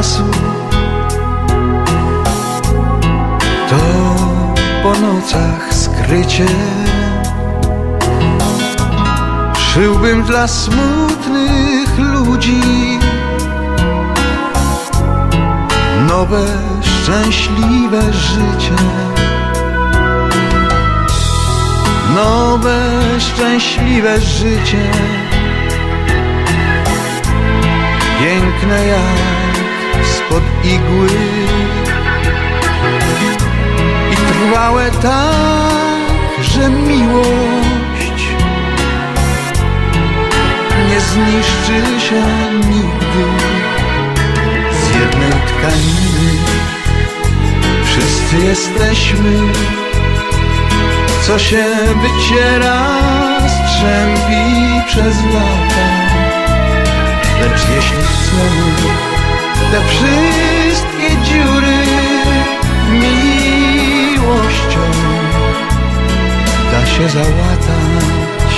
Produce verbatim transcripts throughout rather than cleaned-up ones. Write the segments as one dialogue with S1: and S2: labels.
S1: czasu, to po nocach skrycie szyłbym dla smutnych ludzi nowe, szczęśliwe życie. Nowe, szczęśliwe życie, piękne jak spod igły i trwałe tak, że miłość nie zniszczy się nigdy. Z jednej tkaniny wszyscy jesteśmy, co się wyciera, strzępi przez lata. Lecz jeśli chcemy te wszystkie dziury miłością da się załatać.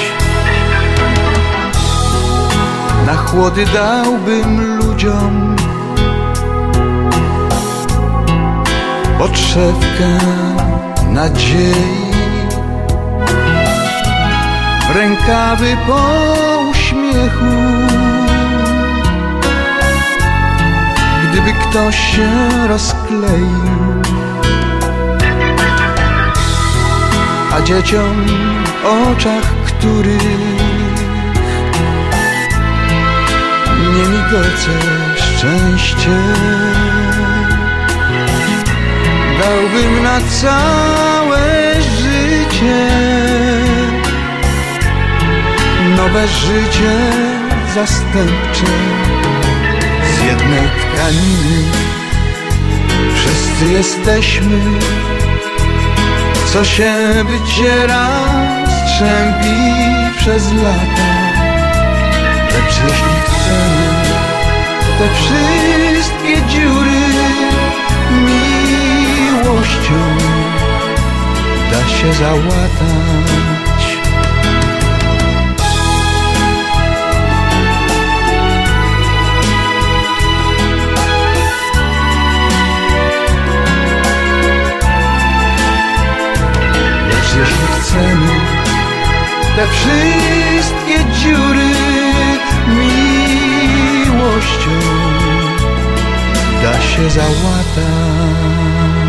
S1: Na chłody dałbym ludziom podszewkę nadziei, rękawy po uśmiechu. Gdyby ktoś się rozkleił, a dzieciom w oczach których nie migoce szczęście, dałbym na całe życie nowe życie zastępcze. Z jednej tkaniny wszyscy jesteśmy, co się wyciera, strzępi przez lata. Lecz jeśli chcemy te wszystkie dziury miłością da się załatać. Jeśli chcemy te wszystkie dziury miłością da się załatać.